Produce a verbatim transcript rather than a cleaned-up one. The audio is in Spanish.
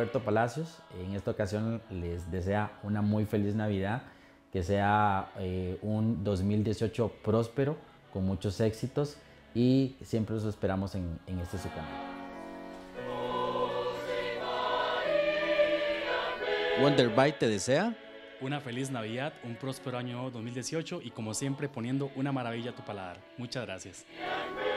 Roberto Palacios. En esta ocasión les desea una muy feliz Navidad, que sea eh, un dos mil dieciocho próspero, con muchos éxitos, y siempre los esperamos en, en este su canal. Wonderbyte te desea una feliz Navidad, un próspero año dos mil dieciocho y como siempre poniendo una maravilla a tu paladar. Muchas gracias.